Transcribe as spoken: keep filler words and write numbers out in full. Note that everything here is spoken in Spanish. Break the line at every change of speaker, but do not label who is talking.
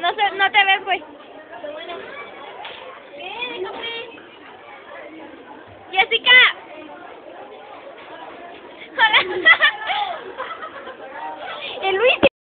No se, no te ves, pues. Jessica. Hola. El Luis.